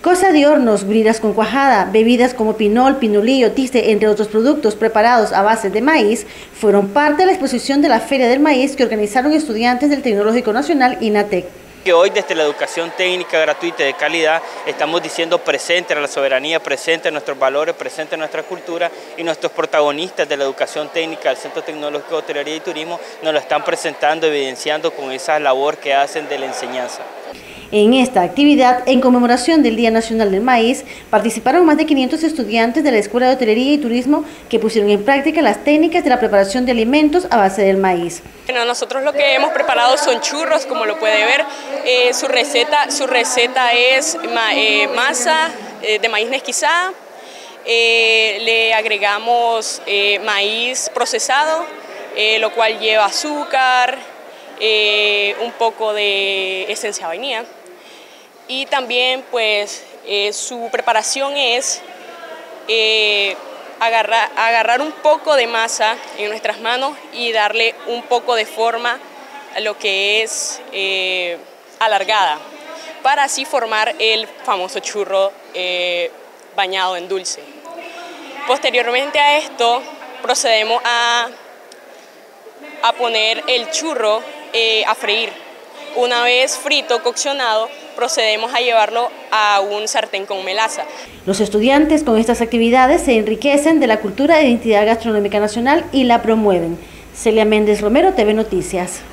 Cosa de hornos, bridas con cuajada, bebidas como pinol, pinolillo, tiste, entre otros productos preparados a base de maíz, fueron parte de la exposición de la Feria del Maíz que organizaron estudiantes del Tecnológico Nacional INATEC. Que hoy desde la educación técnica gratuita y de calidad estamos diciendo presente a la soberanía, presente a nuestros valores, presente a nuestra cultura, y nuestros protagonistas de la educación técnica del Centro Tecnológico de Hotelería y Turismo nos lo están presentando, evidenciando con esa labor que hacen de la enseñanza. En esta actividad, en conmemoración del Día Nacional del Maíz, participaron más de 500 estudiantes de la Escuela de Hotelería y Turismo que pusieron en práctica las técnicas de la preparación de alimentos a base del maíz. Bueno, nosotros lo que hemos preparado son churros, como lo puede ver. Su receta es masa de maíz mezquizada. Le agregamos maíz procesado, lo cual lleva azúcar, un poco de esencia de vainilla. Y también pues su preparación es agarrar un poco de masa en nuestras manos y darle un poco de forma a lo que es alargada, para así formar el famoso churro bañado en dulce. Posteriormente a esto procedemos a poner el churro a freír. Una vez frito, coccionado, procedemos a llevarlo a un sartén con melaza. Los estudiantes con estas actividades se enriquecen de la cultura e identidad gastronómica nacional y la promueven. Celia Méndez Romero, TV Noticias.